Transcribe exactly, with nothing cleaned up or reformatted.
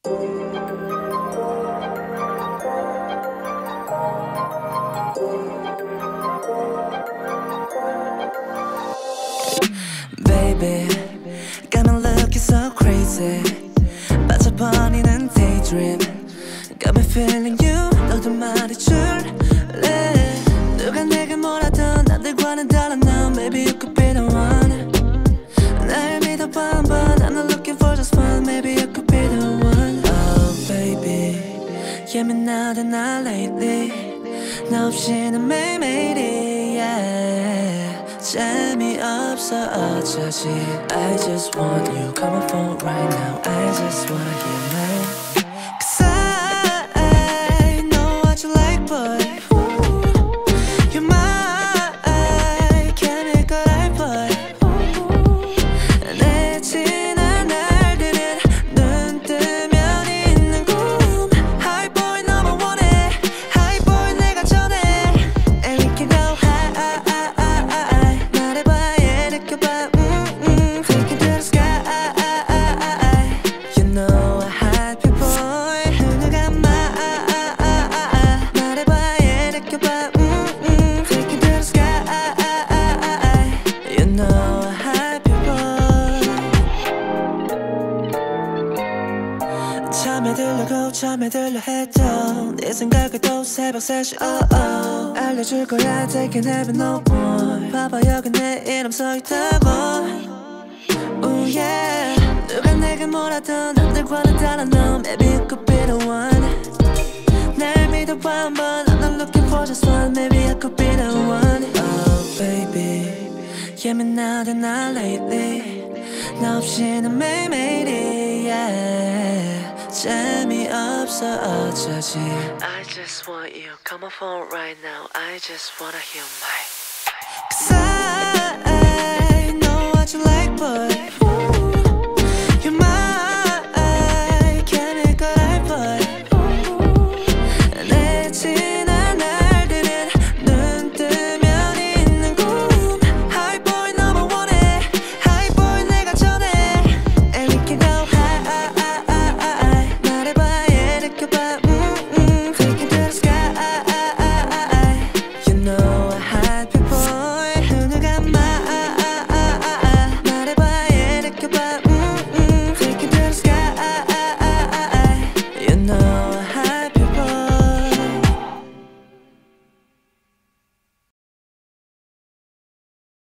Baby, got me looking so crazy. 빠져버리는 daydream. Got me feeling you. 너도 말해줄래? 누가 내게 뭐라던 남들과는 다른 너. Maybe you could be the one. 날 믿어봐 한번. I'm not looking for just fun. Maybe you could be the one. Oh baby, 예민하다 나 lately. 너 없이는 매일매일이 yeah. 재미없어 어쩌지. I just want you. Call my phone right now. I just wanna hear my Cause I know what you like boy. You're my chemical light boy. 내 지난 날들은 눈 뜨면 있는 꿈. High boy 너만 원해. High boy 내가 전해. And we can go high. 말해봐 yeah 느껴봐 mm, mm. Take it to the sky. You know I happy boy. 눈을 감아 말해봐 yeah 느껴봐 mm, mm. Take it to the sky. You know I happy boy. 잠에 들려고 잠에 들려 해도 네 생각을 또 새벽 세 시 oh, oh. 알려줄 거야 take it heaven no boy. 봐봐 여기 내 이름 써있다고 oh yeah. 누가 내게 뭐라던 남들과는 다른 너. Maybe you could be the one. 날 믿어봐 한번. I'm not looking for just one. Maybe I could be the one. Oh baby, 예민하다 나 lately. 너 없이는 매일매일이 yeah. 재미없어 어쩌지. I just want you. Call my phone right now. I just wanna hear my